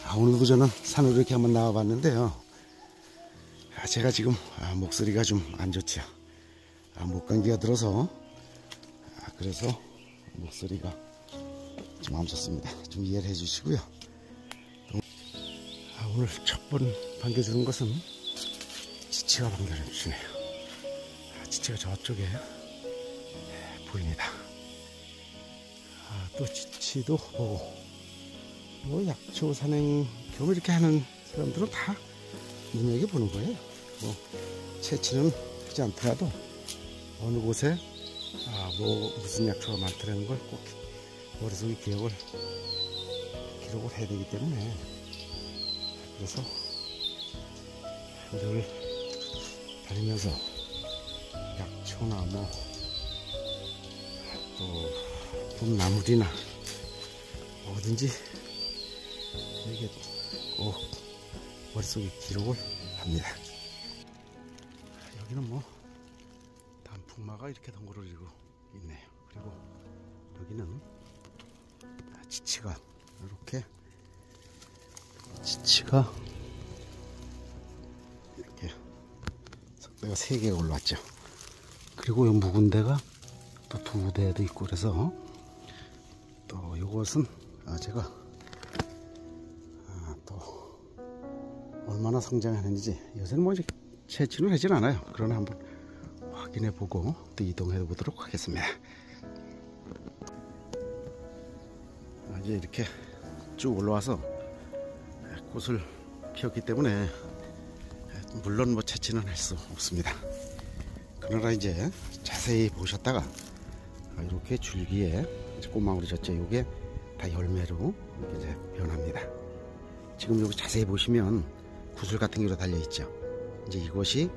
오늘도 저는 산으로 이렇게 한번 나와봤는데요. 제가 지금 목소리가 좀 안 좋죠. 목감기가 들어서 그래서 목소리가 좀 안 좋습니다. 좀 이해를 해주시고요. 오늘 첫 번 반겨주는 것은 지치가 반겨를 주시네요. 지치가 저쪽에 보입니다. 또 지치도 보고. 뭐 약초 산행 경험 이렇게 하는 사람들은 다 눈여겨 보는 거예요. 뭐 채취는 하지 않더라도 어느 곳에 뭐 무슨 약초가 많다는 걸 꼭 머릿속에 기록을 해야 되기 때문에, 그래서 늘 다니면서 약초나 뭐 또 봄나물이나 뭐든지 이게 꼭 머릿속에 기록을 합니다. 여기는 뭐 단풍마가 이렇게 덩그러지고 있네요. 그리고 여기는 지치가 이렇게 이렇게 석대가 3개가 올라왔죠. 그리고 이 묵은 데가 또 2대도 있고, 그래서 또 이것은 제가 또 얼마나 성장하는지 요새는 뭐 채취는 하진 않아요. 그러나 한번 확인해 보고 또 이동해 보도록 하겠습니다. 이제 이렇게 쭉 올라와서 꽃을 피웠기 때문에 물론 뭐 채취는 할 수 없습니다. 그러나 이제 자세히 보셨다가 이렇게 줄기에 꽃망울이 졌죠. 이게 다 열매로 이렇게 이제 변합니다. 지금 여기 자세히 보시면 구슬 같은 게로 달려 있죠. 이제 이것이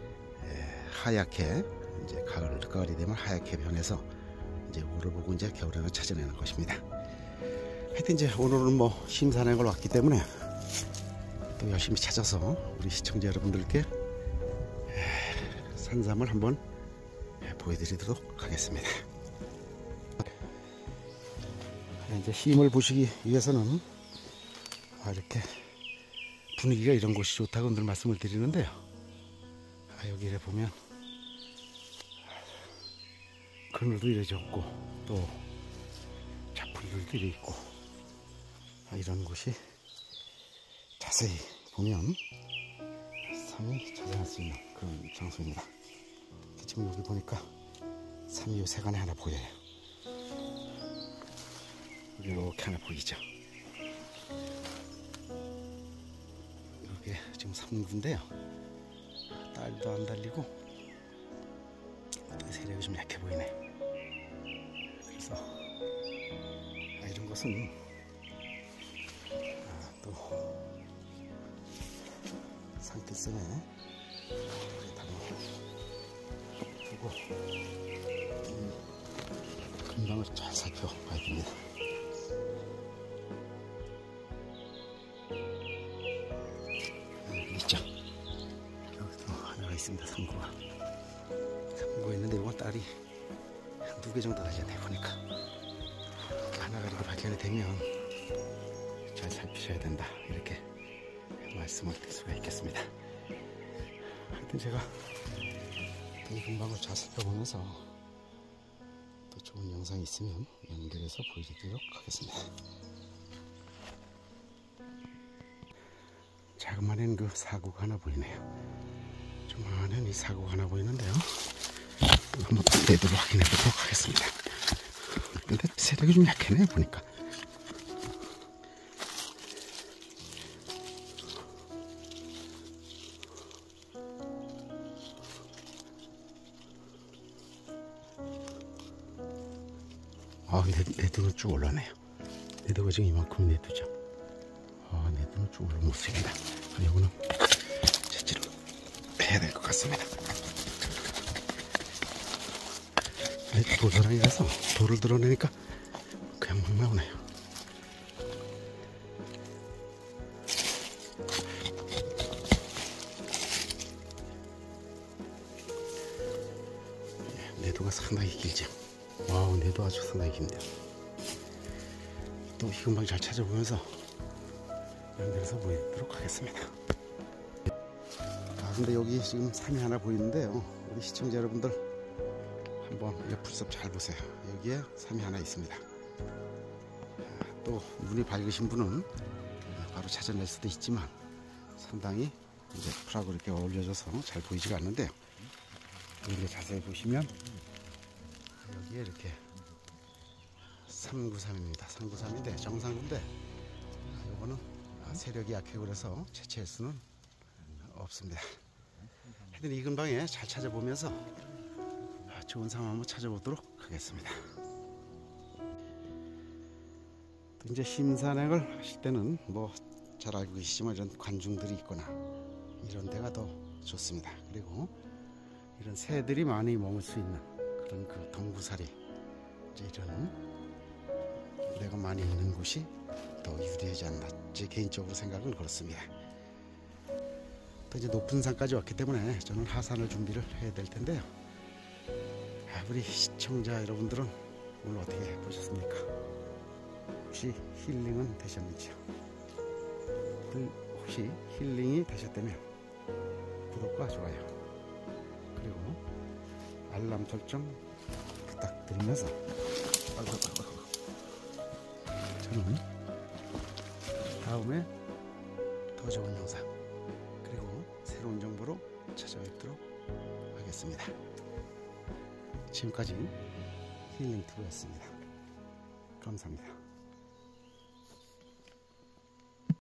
하얗게 이제 가을이 되면 하얗게 변해서 이제 이거를 보고 이제 겨울에는 찾아내는 것입니다. 하여튼 이제 오늘은 뭐 심산행을 왔기 때문에 또 열심히 찾아서 우리 시청자 여러분들께 산삼을 한번 보여드리도록 하겠습니다. 이제 힘을 보시기 위해서는 이렇게 분위기가 이런 곳이 좋다고 늘 말씀을 드리는데요. 여기에 보면 그늘도 이래 좋고 또 잡풀들도 이래 있고, 이런 곳이 자세히 보면 삼이 찾아낼 수 있는 그런 장소입니다. 지금 여기 보니까 삼이 요 세간에 하나 보여요. 여기 이렇게 하나 보이죠. 이게 지금 삼군데요. 딸도 안 달리고 세력이 좀 약해 보이네. 그래서 이런 것은 또 산길성에 두고 금방을 잘 살펴봐야 됩니다. 여기 있죠. 여기도 하나가 있습니다. 상구가 있는데 이건 딸이 2개 정도 달렸네. 보니까 하나가 이렇게 발견이 되면 잘 살피셔야 된다, 이렇게 말씀을 드릴 수가 있겠습니다. 하여튼 제가 이 금방을 잘 살펴보면서 또 좋은 영상이 있으면 연결해서 보여드리도록 하겠습니다. 자그마한 그 사구가 하나 보이네요. 조만한 이 사구가 하나 보이는데요. 한번 내도록 확인해 보도록 하겠습니다. 근데 세력이 좀 약해네요. 보니까 내두는 쭉 올라네요. 내두가 지금 이만큼 내두죠. 내두는 쭉 올라온 모습입니다. 이거는 채취를 해야 될 것 같습니다. 돌사랑이라서 돌을 드러내니까 그냥 막 나오네요. 내두가 상당히 길죠. 와우, 내도 아주 상당히 긴데요. 또 이 금방 잘 찾아보면서 연결해서 보여드리도록 하겠습니다. 근데 여기 지금 산이 하나 보이는데요, 우리 시청자 여러분들 한번 옆을섭 잘 보세요. 여기에 산이 하나 있습니다. 또 눈이 밝으신 분은 바로 찾아낼 수도 있지만 상당히 이제 풀하고 이렇게 어울려져서 잘 보이지가 않는데요, 여기 자세히 보시면 여기에 이렇게 393입니다. 393인데 정상인데 요거는 세력이 약해고 그래서 채취할 수는 없습니다. 하여튼 이 근방에 잘 찾아보면서 좋은 상황 한번 찾아보도록 하겠습니다. 이제 심산행을 하실 때는 뭐 잘 알고 계시지만 이런 관중들이 있거나 이런 데가 더 좋습니다. 그리고 이런 새들이 많이 머물 수 있는 그런 그 덩구사리, 이제 이런 내가 많이 있는 곳이 더 유리하지 않나, 제 개인적으로 생각은 그렇습니다. 또 이제 높은 산까지 왔기 때문에 저는 하산을 준비를 해야 될 텐데요. 우리 시청자 여러분들은 오늘 어떻게 보셨습니까? 혹시 힐링은 되셨는지요? 혹시 힐링이 되셨다면 구독과 좋아요 그리고 알람 설정 부탁드리면서 저는 다음에 더 좋은 영상 그리고 새로운 정보로 찾아뵙도록 하겠습니다. 지금까지 힐링 투어였습니다. 감사합니다.